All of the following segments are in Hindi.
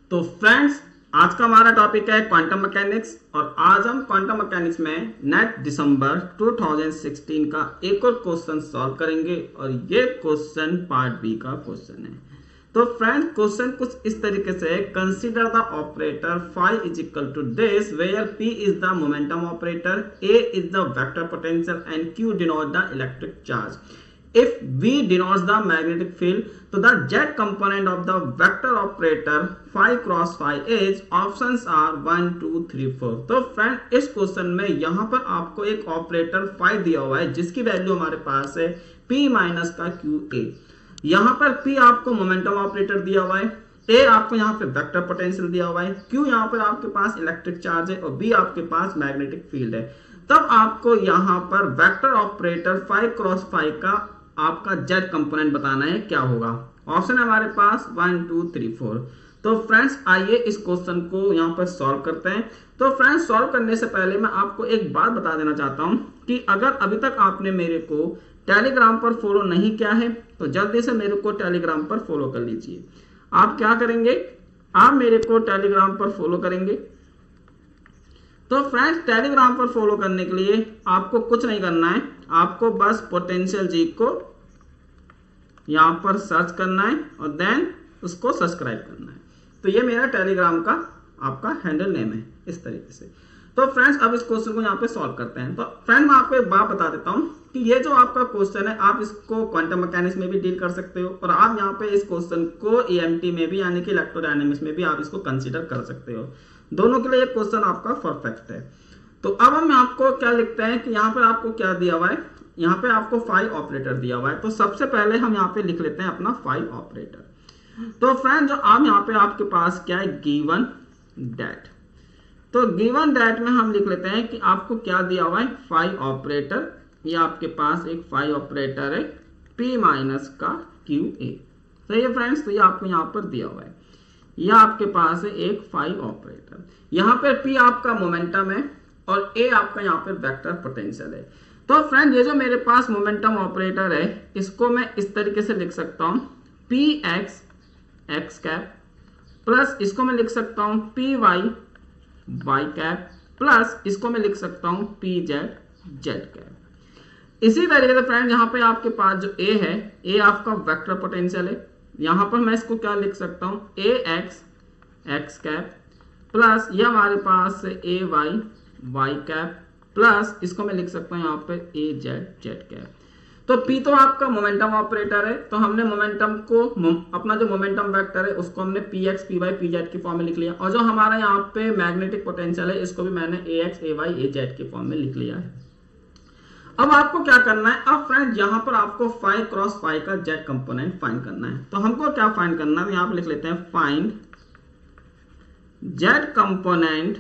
तो फ्रेंड्स, आज का हमारा टॉपिक है क्वांटम मैकेनिक्स और आज हम क्वांटम मैकेनिक्स में नेट दिसंबर 2016 का एक और क्वेश्चन सॉल्व करेंगे और ये क्वेश्चन पार्ट बी का क्वेश्चन है। तो फ्रेंड्स, क्वेश्चन कुछ इस तरीके से है, consider the operator phi is equal to this where P is the momentum operator, A is the vector potential and Q denote the electric charge. If V denotes the magnetic field, so the Z component of the vector operator phi cross phi is options are 1, 2, 3, 4. तो फ्रेंड, इस क्वेश्चन में यहाँ पर आपको एक ऑपरेटर phi दिया हुआ है जिसकी वैल्यू हमारे पास है P माइनस का QA. यहाँ पर P आपको मोमेंटम ऑपरेटर दिया हुआ है, A आपको यहाँ पे वेक्टर पोटेंशियल दिया हुआ है, Q यहाँ पर आपके पास इलेक्ट्रिक चार्ज है और B आपके पास मैग्नेटिक फील्ड है. तब आपको यहाँ पर vector operator phi cross phi का आपका Z कंपोनेंट बताना है क्या होगा. ऑप्शन है हमारे पास 1, 2, 3, 4. तो फ्रेंड्स, आइए इस क्वेश्चन को यहाँ पर सॉल्व करते हैं. तो फ्रेंड्स, सॉल्व करने से पहले मैं आपको एक बात बता देना चाहता हूँ कि अगर अभी तक आपने मेरे को टेलीग्राम पर फॉलो नहीं किया है तो जल्दी से मेरे को टेलीग्राम पर फॉलो कर लीजिए. आप क्या करेंगे, आप मेरे को टेलीग्राम पर फॉलो करेंगे. तो फ्रेंड्स, टेलीग्राम पर फॉलो करने के लिए आपको कुछ नहीं करना है, आपको बस पोटेंशियल जी को यहां पर सर्च करना है और देन उसको सब्सक्राइब करना है. तो ये मेरा टेलीग्राम का आपका हैंडल नेम है इस तरीके से. तो फ्रेंड्स, अब इस क्वेश्चन को यहाँ पे सॉल्व करते हैं. तो फ्रेंड, मैं आपको एक बात बता देता हूँ कि ये जो आपका क्वेश्चन है आप इसको क्वांटम मैकेनिक्स में भी डील कर सकते हो और आप यहाँ पे इस क्वेश्चन को EMT में भी यानी कि इलेक्ट्रोडायनेमिक्स में भी आप इसको कंसिडर कर सकते हो. दोनों के लिए ये क्वेश्चन आपका परफेक्ट है. तो अब हम आपको क्या लिखते हैं कि यहाँ पर आपको क्या दिया हुआ है, यहाँ पे आपको फाई ऑपरेटर दिया हुआ है. तो सबसे पहले हम यहाँ पे लिख लेते हैं अपना फाई ऑपरेटर. तो फ्रेंड, जो आप यहाँ पे आपके पास क्या है, गिवन दैट. तो गिवन दैट में हम लिख लेते हैं कि आपको क्या दिया हुआ है, फाई ऑपरेटर. ये आपके पास एक फाई ऑपरेटर है P माइनस का QA. सही है फ्रेंड्स. तो ये आपको यहाँ पर दिया हुआ है, यह आपके पास है एक फाई ऑपरेटर. यहाँ पर P आपका मोमेंटम है और A आपका यहाँ पर वेक्टर पोटेंशियल है. तो फ्रेंड, ये जो मेरे पास मोमेंटम ऑपरेटर है इसको मैं इस तरीके से लिख सकता हूं Px x कैप प्लस इसको मैं लिख सकता हूं Py y कैप प्लस इसको मैं लिख सकता हूं Pz z कैप. इसी तरीके से फ्रेंड, यहाँ पे आपके पास जो A है, A आपका वेक्टर पोटेंशियल है. यहाँ पर मैं इसको क्या लिख सकता हूं Ax x कैप प्लस ये हमारे पास Ay y कैप प्लस इसको मैं लिख सकता हूं यहाँ पे Az z कैप. तो P तो आपका मोमेंटम ऑपरेटर है, तो हमने मोमेंटम को अपना जो मोमेंटम वेक्टर है उसको हमने Px Py Pz की फॉर्म में लिख लिया और जो हमारा यहाँ पे मैग्नेटिक पोटेंशियल है इसको भी मैंने Ax Ay Az की फॉर्म में लिख लिया है. अब आपको क्या करना है, अब फ्रेंड यहाँ पर आपको फाई क्रॉस फाई का Z कंपोनेंट फाइंड करना है. तो हमको क्या फाइंड करना है, यहाँ पे लिख लेते हैं find Z component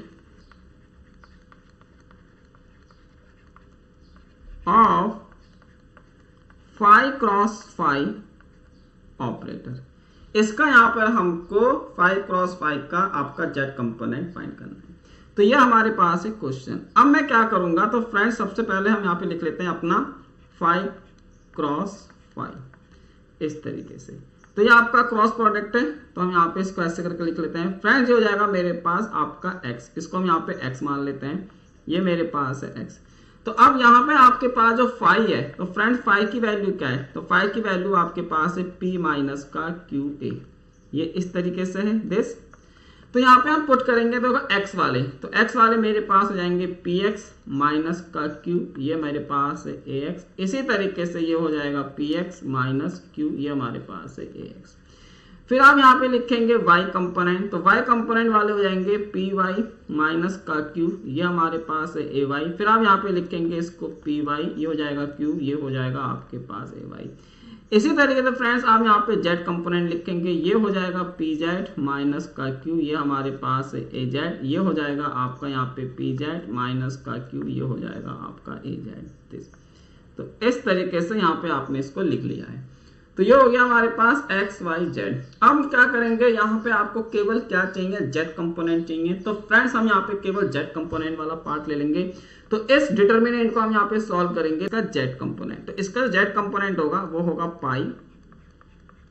of phi cross phi operator. इसका यहां पर हमको फाई क्रॉस फाई का आपका Z कंपोनेंट फाइंड करना है. तो यह हमारे पास है क्वेश्चन. अब मैं क्या करूंगा, तो फ्रेंड्स सबसे पहले हम यहां पे लिख लेते हैं अपना फाई क्रॉस फाई इस तरीके से. तो यह आपका क्रॉस प्रोडक्ट है, तो हम यहाँ पे इसको ऐसे करके लिख लेते हैं. फ्रेंड्स, ये हो जाएगा मेरे पास आपका x, इसको हम यहाँ पे x मान लेते हैं, ये मेरे पास है x. तो अब यहाँ पे आपके पास जो फाई है, तो फ्रेंड फाई की वैल्यू क्या है, तो फाई की वैल्यू आपके पास है P माइनस का QA. ये इस तरीके से है दिस. तो यहाँ पे हम पुट करेंगे तो x वाले, तो x वाले मेरे पास हो जाएंगे Px माइनस का Q, ये मेरे पास है Ax. इसी तरीके से ये हो जाएगा Px माइनस Q, ये हमारे पास है Ax. फिर आप यहाँ पे लिखेंगे y कंपोनेंट, तो y कंपोनेंट वाले हो जाएंगे Py माइनस का Q, ये हमारे पास है Ay. फिर आप यहाँ पे लिखेंगे इसको Py, ये हो जाएगा Q, ये हो जाएगा आपके पास Ay. इसी तरीके से फ्रेंड्स आप यहाँ पे Z कंपोनेंट लिखेंगे, ये हो जाएगा Pz माइनस का Q, ये हमारे पास है Az. ये हो जाएगा आपका यहाँ पे Pz माइनस का Q, ये हो जाएगा आपका Az. तो इस तरीके से यहाँ पे आपने इसको लिख लिया है. तो ये हो गया हमारे पास x y z. अब क्या करेंगे, यहाँ पे आपको केवल क्या चाहिए, z कंपोनेंट चाहिए. तो फ्रेंड्स हम यहाँ पे केवल z कंपोनेंट वाला पार्ट ले लेंगे. तो इस डिटर्मिनेंट को हम यहाँ पे सॉल्व करेंगे इसका z कंपोनेंट. तो इसका z कंपोनेंट होगा वो होगा पाई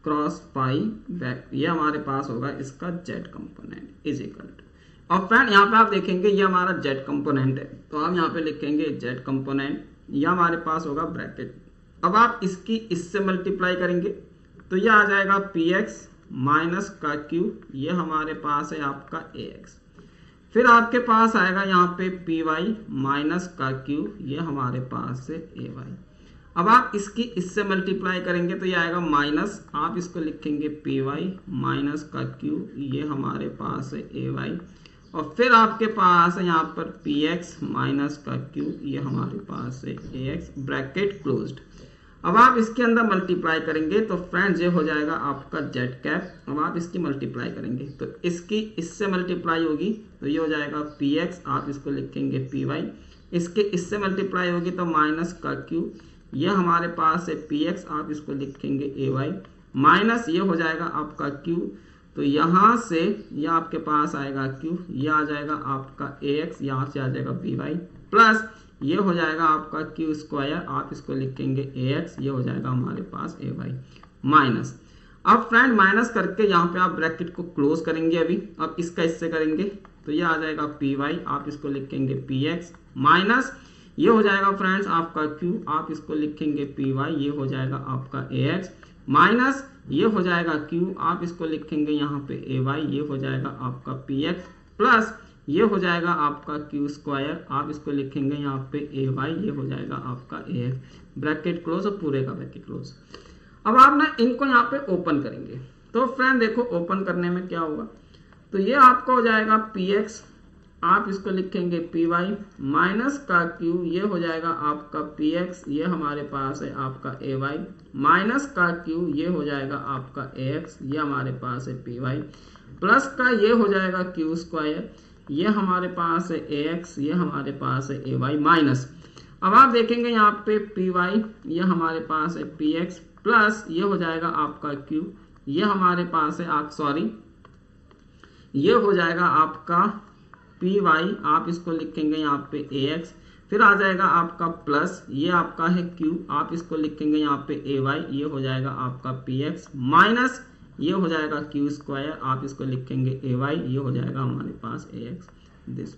क्रॉस पाई बैक, ये हमारे पास होगा इसका Z component is equal to, और फ्रेंड यहाँ पे आप देखेंगे ये हमारा जेड कंपोनेंट है, तो हम यहाँ पे लिखेंगे जेड कंपोनेंट, ये हमारे पास होगा ब्रैकेट। अब आप इसकी इससे मल्टीप्लाई करेंगे तो ये आ जाएगा पी एक्स माइनस का क्यू, ये हमारे पास है आपका ए एक्स। फिर आपके पास आएगा यहाँ पे पी वाई माइनस का क्यू, ये हमारे पास है ए वाई। अब आप इसकी इससे मल्टीप्लाई करेंगे तो ये आएगा माइनस, आप इसको लिखेंगे पी वाई माइनस का क्यू, ये हमारे पास है ए वाई। और फिर आपके पास है यहाँ पर पी एक्स माइनस का क्यू, ये हमारे पास है ए एक्स, ब्रैकेट क्लोज्ड। अब आप इसके अंदर मल्टीप्लाई करेंगे तो फ्रेंड्स ये हो जाएगा आपका जेड कैप। अब आप इसकी मल्टीप्लाई करेंगे तो इसकी इससे मल्टीप्लाई होगी तो ये हो जाएगा पी एक्स, आप इसको लिखेंगे पी वाई। इसके इससे मल्टीप्लाई होगी तो माइनस का क्यू, ये हमारे पास है पी एक्स, आप इसको लिखेंगे ए वाई, माइनस ये हो जाएगा आपका क्यू, तो यहाँ से ये आपके पास आएगा क्यू, ये आ जाएगा आपका ए एक्स, यहाँ से आ जाएगा बी वाई, प्लस ये हो जाएगा आपका क्यू स्क्वायर, आप इसको लिखेंगे ए एक्स, ये हो जाएगा हमारे पास ए वाई माइनस। अब फ्रेंड माइनस करके यहाँ पे आप ब्रैकेट को क्लोज करेंगे अभी। अब इसका इससे करेंगे तो ये आ जाएगा पी वाई, आप इसको लिखेंगे पी एक्स, माइनस ये हो जाएगा फ्रेंड्स आपका क्यू, आप इसको लिखेंगे पी वाई, ये हो जाएगा आपका ए एक्स, माइनस ये हो जाएगा क्यू, आप इसको लिखेंगे यहाँ पे ए वाई, ये हो जाएगा आपका पी एक्स, प्लस ये हो जाएगा आपका क्यू स्क्वायर, आप इसको लिखेंगे यहाँ पे ए वाई, ये हो जाएगा आपका ए एक्स, ब्रैकेट क्लोज और पूरे का ब्रैकेट क्लोज। अब आप ना इनको यहाँ पे ओपन करेंगे तो फ्रेंड देखो ओपन करने में क्या होगा, तो ये आपका हो जाएगा पी एक्स, आप इसको लिखेंगे पी वाई माइनस का क्यू, ये हो जाएगा आपका पी एक्स, ये हमारे पास है आपका ए वाई, माइनस का क्यू, ये हो जाएगा आपका ए एक्स, ये हमारे पास है पी वाई, प्लस का ये हो जाएगा क्यू स्क्वायर, ये हमारे पास है ए एक्स, ये हमारे पास है ए वाई माइनस। अब आप देखेंगे यहाँ पे पी वाई, ये हमारे पास है पी एक्स, प्लस ये हो जाएगा आपका क्यू, ये हमारे पास है आप सॉरी ये हो जाएगा आपका पी वाई, आप इसको लिखेंगे यहाँ पे ए एक्स, फिर आ जाएगा आपका प्लस ये आपका है क्यू, आप इसको लिखेंगे यहाँ पे ए वाई, ये हो जाएगा आपका पी एक्स, माइनस ये हो जाएगा क्यू स्क्वायर, आप इसको लिखेंगे ए वाई, ये हो जाएगा हमारे पास ए एक्स दिस।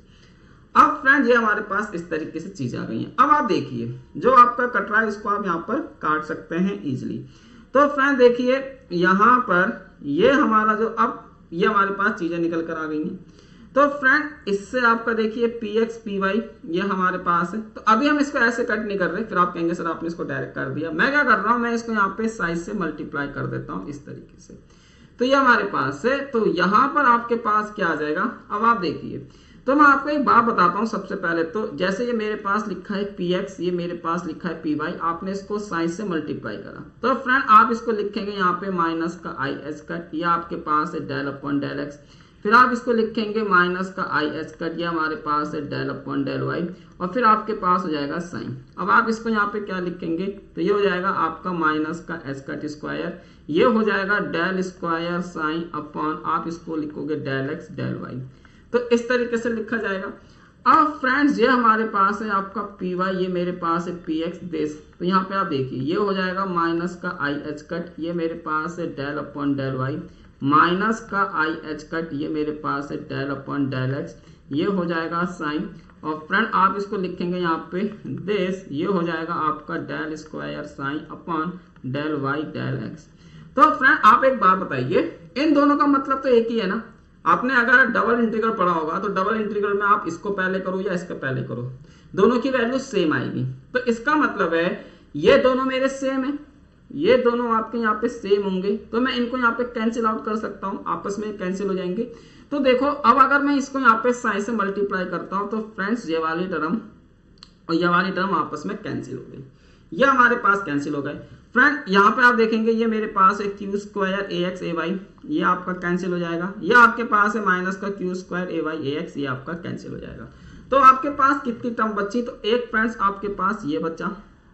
अब फ्रेंड ये हमारे पास इस तरीके से चीज आ गई है। अब आप देखिए जो आपका कट रहा है इसको आप यहाँ पर काट सकते हैं इजिली। तो फ्रेंड देखिए यहाँ पर ये हमारा जो अब ये हमारे पास चीजें निकल कर आ गई हैं। तो फ्रेंड इससे आपका देखिए पी एक्स पी वाई ये हमारे पास है। तो अभी हम इसको ऐसे कट नहीं कर रहे, फिर आप कहेंगे सर आपने इसको डायरेक्ट कर दिया। मैं क्या कर रहा हूं, मैं इसको यहाँ पे साइज से मल्टीप्लाई कर देता हूं इस तरीके से। तो ये हमारे पास है, तो यहाँ पर आपके पास क्या आ जाएगा। अब आप देखिए, तो मैं आपको एक बात बताता हूँ सबसे पहले। तो जैसे ये मेरे पास लिखा है पी एक्स, ये मेरे पास लिखा है पी वाई, आपने इसको साइज से मल्टीप्लाई करा। तो फ्रेंड आप इसको लिखेंगे यहाँ पे माइनस का आई एच कट, ये आपके पास है डेल अपॉन डेल एक्स। फिर आप इसको लिखेंगे माइनस का आई एच कट, ये हमारे पास है डेल अपॉन डेल वाई, और फिर आपके पास हो जाएगा साइन। अब आप इसको यहाँ पे क्या लिखेंगे, तो ये हो जाएगा आपका माइनस का एच कट स्क्वायर, ये हो जाएगा डेल स्क्वायर साइन अपॉन, आप इसको लिखोगे डेल एक्स डेल वाई। तो इस तरीके से लिखा जाएगा। अब फ्रेंड्स ये हमारे पास है आपका पी वाई, ये मेरे पास है पी एक्स देश। तो यहाँ पे आप देखिए ये हो जाएगा माइनस का आई एच कट, ये मेरे पास है del upon del Y, minus का आई एच कट, ये मेरे पास है डेल अपॉन डेल एक्स, ये हो जाएगा साइन। और फ्रेंड आप इसको लिखेंगे यहाँ पे दिस, ये हो जाएगा आपका del square sine upon del Y del X. तो फ्रेंड आप एक बात बताइए, इन दोनों का मतलब तो एक ही है ना। आपने अगर डबल इंटीग्रल पढ़ा होगा तो डबल इंटीग्रल में आप इसको पहले करो या इसको पहले करो, दोनों की वैल्यू सेम आएगी। तो इसका मतलब है ये दोनों मेरे सेम है, ये दोनों आपके यहाँ पे सेम होंगे, तो मैं इनको यहाँ पे कैंसिल आउट कर सकता हूँ, आपस में कैंसिल हो जाएंगे। तो देखो अब अगर मैं इसको यहाँ पे साइन से मल्टीप्लाई करता हूँ तो फ्रेंड्स ये वाली टर्म और ये वाली टर्म आपस में कैंसिल हो गई, ये हमारे पास कैंसिल हो गए। फ्रेंड यहाँ पे आप देखेंगे ये मेरे पास है Q square A X A Y, ये आपका कैंसिल हो जाएगा। ये आपके पास है माइनस का Q square A Y A X, ये आपका कैंसिल हो जाएगा। तो आपके पास कितनी टर्म बची, तो एक फ्रेंड्स आपके पास ये बचा,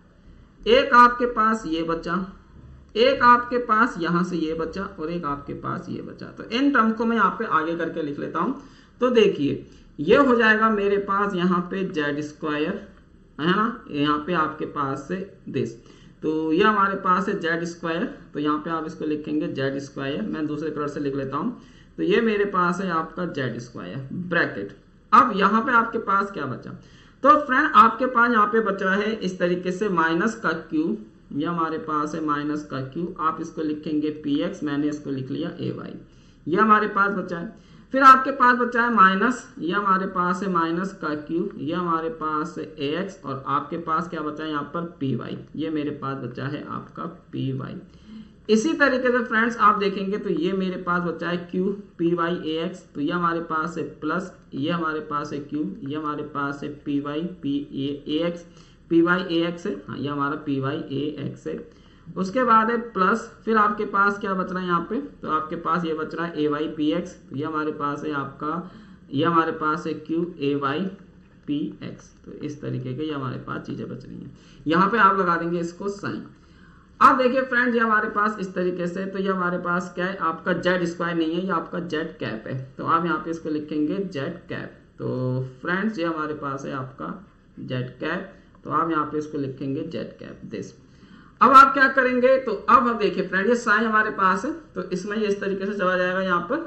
एक आपके पास ये बचा, एक आपके पास यहां से ये बचा और एक आपके पास ये बचा। तो इन टर्म को मैं यहाँ पे आगे करके लिख लेता हूं। तो देखिए ये हो जाएगा मेरे पास यहाँ पे जेड स्क्वायर है ना, यहाँ पे आपके पास से दिस। तो ये हमारे पास है जेड स्क्वायर, तो यहाँ पे आप इसको लिखेंगे जेड स्क्वायर, मैं दूसरे कलर से लिख लेता हूँ। तो ये मेरे पास है आपका जेड स्क्वायर ब्रैकेट। अब यहाँ पे आपके पास क्या बचा, तो फ्रेंड आपके पास यहाँ पे बचा है इस तरीके से माइनस का क्यू, ये हमारे पास है माइनस का क्यू, आप इसको लिखेंगे पी एक्स, मैंने इसको लिख लिया ए वाई, ये हमारे पास बचा है। फिर आपके पास बचा है माइनस, ये हमारे पास है माइनस का क्यू, ये हमारे पास है ए एक्स, और आपके पास क्या बचा है यहाँ पर पी वाई, ये मेरे पास बचा है आपका पी वाई। इसी तरीके से फ्रेंड्स आप देखेंगे तो ये मेरे पास बचा है Q P Y A X, तो ये हमारे पास है प्लस, ये हमारे पास है क्यू, ये हमारे पास है P Y P A X, P Y A X है, हाँ ये हमारा पी वाई ए एक्स है। उसके बाद है प्लस, फिर आपके पास क्या बच रहा है यहाँ पे, तो आपके पास ये बच रहा है ए वाई पी एक्स, तो ये हमारे पास है आपका, ये हमारे पास है Q A Y P X. तो इस तरीके के ये हमारे पास चीजें बच रही हैं। यहाँ पे आप लगा देंगे इसको साइन। अब देखिए फ्रेंड्स ये हमारे पास इस तरीके से, तो ये हमारे पास क्या है आपका जेड स्क्वायर नहीं है, ये आपका जेड कैप है, तो आप यहाँ पे इसको लिखेंगे जेड कैप। तो फ्रेंड्स ये हमारे पास है आपका जेड कैप, तो आप यहाँ पे इसको लिखेंगे जेड कैप दिस। अब आप क्या करेंगे, तो अब देखिए फ्रेंड ये साइन हमारे पास है, तो इसमें ये इस तरीके से चला जाएगा यहाँ पर,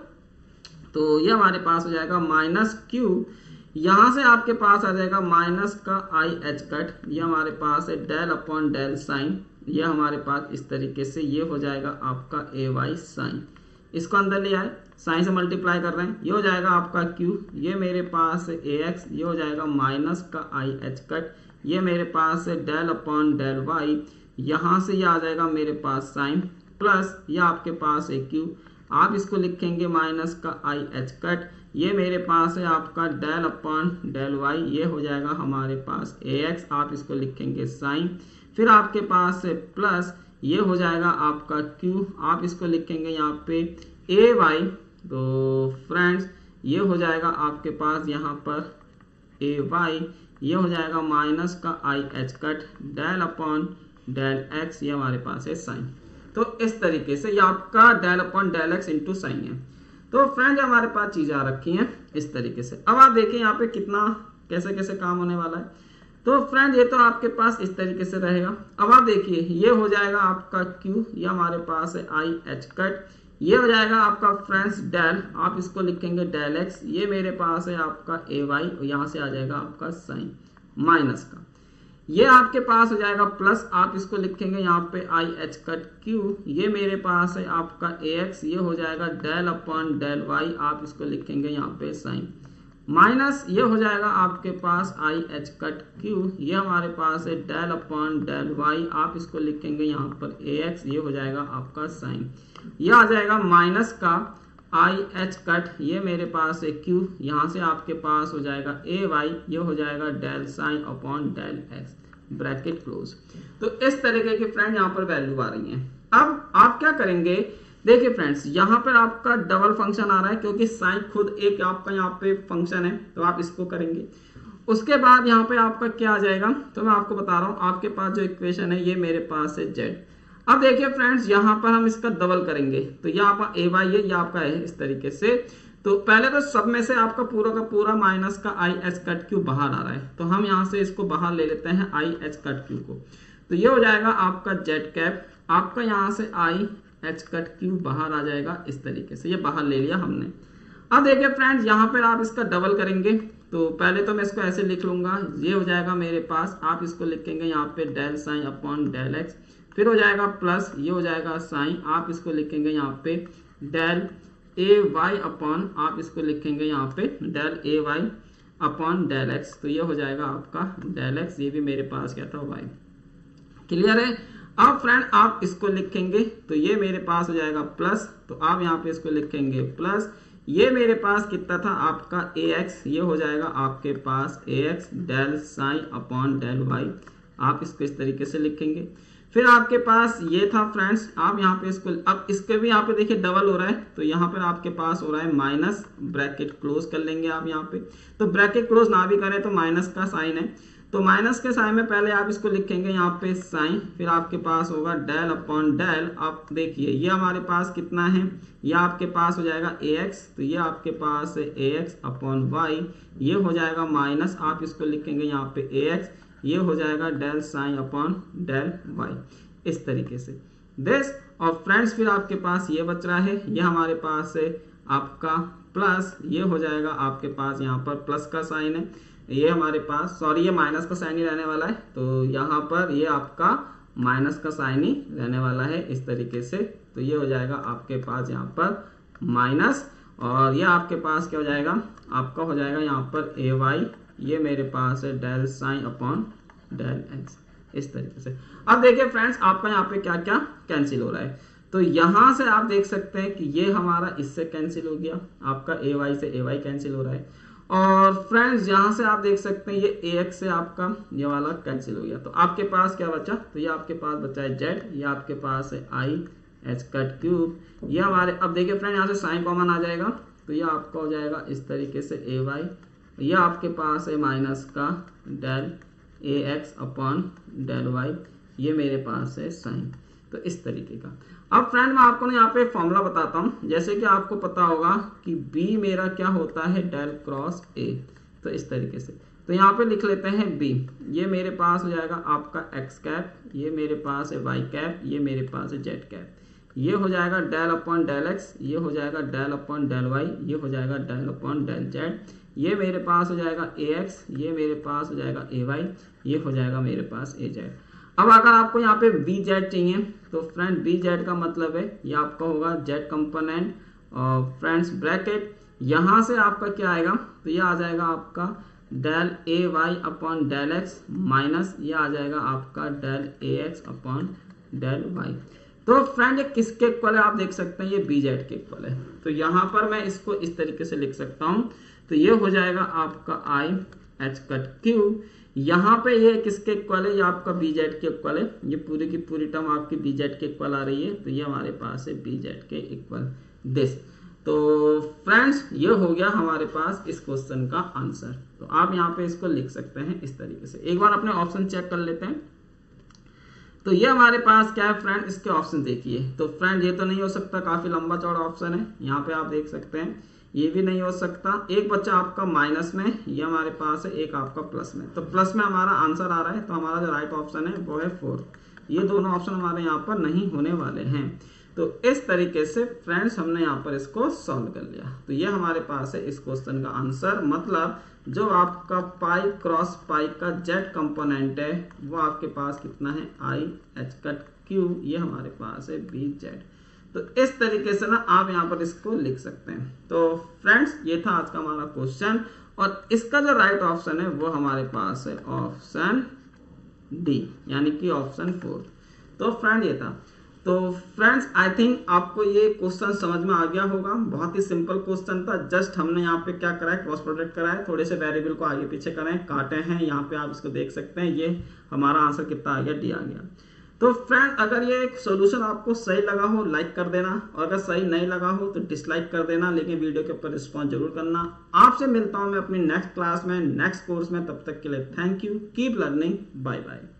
तो ये हमारे पास हो जाएगा माइनस क्यू, यहां से आपके पास आ जाएगा माइनस का आई एच कट, ये हमारे पास है डेल अपॉन डेल साइन, ये हमारे पास इस तरीके से ये हो जाएगा आपका ए वाई साइन, इसको अंदर ले आए, साइन से मल्टीप्लाई कर रहे हैं, ये हो जाएगा आपका क्यू, ये मेरे पास है ए एक्स, ये हो जाएगा माइनस का आई एच कट, ये मेरे पास है डेल अपॉन डेल वाई, यहां से ये आ जाएगा मेरे पास साइन, प्लस ये आपके पास है क्यू, आप इसको लिखेंगे माइनस का आई एच कट, ये मेरे पास है आपका डेल अपॉन डेल वाई, ये हो जाएगा हमारे पास ए एक्स, आप इसको लिखेंगे साइन, फिर आपके पास है प्लस, ये हो जाएगा आपका क्यू, आप इसको लिखेंगे यहाँ पे ए वाई, तो फ्रेंड्स ये हो जाएगा आपके पास यहाँ पर ए वाई, ये हो जाएगा माइनस का I H cut del upon del X, ये हमारे पास है साइन। तो इस तरीके से ये आपका del upon del X into sine है। तो फ्रेंड्स हमारे पास चीजें आ रखी हैं इस तरीके से। अब आप देखिए यहाँ पे कितना कैसे कैसे काम होने वाला है। तो फ्रेंड्स ये तो आपके पास इस तरीके से रहेगा। अब आप देखिए ये हो जाएगा आपका क्यू, ये हमारे पास है आई एच कट, ये हो जाएगा आपका फ्रेंड्स डेल, आप इसको लिखेंगे डेल एक्स, ये मेरे पास है आपका ए वाई, यहाँ से आ जाएगा आपका साइन माइनस का, ये आपके पास हो जाएगा प्लस, आप इसको लिखेंगे यहाँ पे आई एच कट क्यू, ये मेरे पास है आपका ए एक्स, ये हो जाएगा डेल अपॉन डेल वाई, आप इसको लिखेंगे यहाँ पे साइन माइनस, ये हो जाएगा आपके पास आई एच कट क्यू, ये हमारे पास है डेल अपॉन डेल वाई, आप इसको लिखेंगे यहाँ पर ए एक्स, ये हो जाएगा आपका साइन, ये आ जाएगा माइनस का आई एच कट, ये मेरे पास है क्यू, यहाँ से आपके पास हो जाएगा ए वाई, ये हो जाएगा del sine upon del X bracket close. तो इस तरीके की फ्रेंड यहाँ पर वैल्यू आ रही है। अब आप क्या करेंगे, देखिए फ्रेंड्स यहाँ पर आपका डबल फंक्शन आ रहा है क्योंकि साइन खुद एक आपका यहाँ पे फंक्शन है, तो आप इसको करेंगे। उसके बाद यहाँ पे आपका क्या आ जाएगा, तो मैं आपको बता रहा हूँ, आपके पास जो इक्वेशन है ये मेरे पास है जेड। अब देखिए फ्रेंड्स यहाँ पर हम इसका डबल करेंगे, तो यहाँ पर ए वाई है, ये आपका है इस तरीके से। तो पहले तो सब में से आपका पूरा का पूरा माइनस का आई एच कट क्यू बाहर आ रहा है, तो हम यहाँ से इसको बाहर ले लेते हैं आई एच कट क्यू को, तो ये हो जाएगा आपका जेड कैप, आपका यहाँ से आई एच कट क्यू बाहर आ जाएगा इस तरीके से, ये बाहर ले लिया हमने। अब देखिए फ्रेंड्स यहाँ पर आप इसका डबल करेंगे, तो पहले तो मैं इसको ऐसे लिख लूंगा, ये हो जाएगा मेरे पास, आप इसको लिखेंगे यहाँ पे del sine upon del X, फिर हो जाएगा प्लस, ये हो जाएगा साइन, आप इसको लिखेंगे यहाँ पे डेल ए वाई अपॉन, आप इसको लिखेंगे यहाँ पे del A Y upon del X, तो ये हो जाएगा आपका डेल एक्स, ये भी मेरे पास क्या था वाई। क्लियर है। अब फ्रेंड आप इसको लिखेंगे तो ये मेरे पास हो जाएगा प्लस, तो आप यहाँ पे इसको लिखेंगे प्लस, ये मेरे पास कितना था आपका ए एक्स, ये हो जाएगा आपके पास A X del sine upon del Y, आप इसको इस तरीके से लिखेंगे। फिर आपके पास ये था फ्रेंड्स, आप यहाँ पे इसको, अब इसके भी यहाँ पे देखिए डबल हो रहा है, तो यहाँ पर आपके पास हो रहा है माइनस, ब्रैकेट क्लोज कर लेंगे आप यहाँ पे। तो ब्रैकेट क्लोज ना भी करें तो माइनस का साइन है, तो माइनस के साइन में पहले आप इसको लिखेंगे यहाँ पे साइन, फिर आपके पास होगा डेल अपॉन डेल। आप देखिए ये हमारे पास कितना है, ये आपके पास हो जाएगा ए एक्स, तो ये आपके पास है ए एक्स अपॉन वाई, ये हो जाएगा माइनस, आप इसको लिखेंगे यहाँ पे ए एक्स, ये हो जाएगा del sine upon del Y, इस तरीके से दिस। और फ्रेंड्स फिर आपके पास ये बच रहा है, ये हमारे पास है आपका प्लस, ये हो जाएगा आपके पास यहाँ पर प्लस का साइन है, ये हमारे पास सॉरी ये माइनस का साइन ही रहने वाला है, तो यहाँ पर ये आपका माइनस का साइन ही रहने वाला है इस तरीके से। तो ये हो जाएगा आपके पास यहाँ पर माइनस, और ये आपके पास क्या हो जाएगा, आपका हो जाएगा यहाँ पर ए वाई, ये मेरे पास है del sine upon del X, इस तरीके से। अब देखिए फ्रेंड्स आपका यहाँ पे क्या क्या कैंसिल हो रहा है, तो यहाँ से आप देख सकते हैं कि ये हमारा इससे कैंसिल हो गया, आपका ए वाई से ए वाई कैंसिल हो रहा है, और फ्रेंड्स यहाँ से आप देख सकते हैं ये ए एक्स से आपका ये वाला कैंसिल हो गया। तो आपके पास क्या बचा, तो ये आपके पास बचा है जेड, ये आपके पास है आई एच कट क्यूब, ये हमारे, अब देखिए फ्रेंड यहाँ से साइन कॉमन आ जाएगा, तो ये आपका हो जाएगा इस तरीके से ए वाई, ये आपके पास है माइनस का del A X upon del Y, ये मेरे पास है साइन, तो इस तरीके का। अब फ्रेंड मैं आपको ना यहाँ पे फॉर्मूला बताता हूँ, जैसे कि आपको पता होगा कि b मेरा क्या होता है डेल क्रॉस a, तो इस तरीके से। तो यहाँ पे लिख लेते हैं b, ये मेरे पास हो जाएगा आपका x कैप, ये मेरे पास है y कैप, ये मेरे पास है z कैप, ये हो जाएगा डेल अपॉन डेल x, ये हो जाएगा डेल अपॉन डेल y, ये हो जाएगा डेल अपॉन डेल z, ये मेरे पास हो जाएगा ax, ये मेरे पास हो जाएगा ay, ये हो जाएगा मेरे पास az। अब अगर आपको यहाँ पे बी जेड चाहिए तो फ्रेंड बी जेड का मतलब है ये आपका होगा जेड कंपोनेंट, और फ्रेंड्स ब्रैकेट यहाँ से आपका क्या आएगा, तो ये आ जाएगा आपका del A Y upon del X minus ये आ जाएगा आपका del A X upon del Y. तो फ्रेंड ये किसके इक्वल है आप देख सकते हैं, ये बी जेड के इक्वल है, तो यहाँ पर मैं इसको इस तरीके से लिख सकता हूँ, तो ये हो जाएगा आपका आई एच कट क्यू, यहाँ पे ये किसके इक्वल है, ये आपका बी जेड के इक्वल है, ये पूरी की पूरी टर्म आपकी बी जेड के इक्वल आ रही है, तो ये हमारे पास है बी जेड के इक्वल दिस। तो फ्रेंड्स ये हो गया हमारे पास इस क्वेश्चन का आंसर, तो आप यहाँ पे इसको लिख सकते हैं इस तरीके से। एक बार अपने ऑप्शन चेक कर लेते हैं, तो ये हमारे पास क्या है फ्रेंड, इसके ऑप्शन देखिए, तो फ्रेंड ये तो नहीं हो सकता, काफी लंबा चौड़ा ऑप्शन है, यहाँ पे आप देख सकते हैं ये भी नहीं हो सकता, एक बच्चा आपका माइनस में, ये हमारे पास है एक आपका प्लस में, तो प्लस में हमारा आंसर आ रहा है, तो हमारा जो राइट ऑप्शन है वो है 4, ये दोनों ऑप्शन हमारे यहाँ पर नहीं होने वाले हैं। तो इस तरीके से फ्रेंड्स हमने यहाँ पर इसको सॉल्व कर लिया, तो ये हमारे पास है इस क्वेश्चन का आंसर, मतलब जो आपका पाई क्रॉस पाई का जेड कंपोनेंट है वो आपके पास कितना है आई एच कट क्यू, ये हमारे पास है बी जेड। तो इस तरीके से ना आप यहाँ पर इसको लिख सकते हैं। तो फ्रेंड्स ये था आज का हमारा क्वेश्चन, और इसका जो राइट ऑप्शन है वो हमारे पास है ऑप्शन डी, यानी कि ऑप्शन 4। तो फ्रेंड ये था। तो फ्रेंड्स आई थिंक आपको ये क्वेश्चन समझ में आ गया होगा, बहुत ही सिंपल क्वेश्चन था, जस्ट हमने यहाँ पे क्या करा है, क्रॉस प्रोडक्ट करा है, थोड़े से वेरिएबल को आगे पीछे कराए, काटे हैं, यहाँ पे आप इसको देख सकते हैं, ये हमारा आंसर कितना आ गया, डी आ गया। तो फ्रेंड अगर ये सॉल्यूशन आपको सही लगा हो लाइक कर देना, और अगर सही नहीं लगा हो तो डिसलाइक कर देना, लेकिन वीडियो के ऊपर रिस्पॉन्स जरूर करना। आपसे मिलता हूं मैं अपनी नेक्स्ट क्लास में, नेक्स्ट कोर्स में, तब तक के लिए thank you, keep learning, bye bye.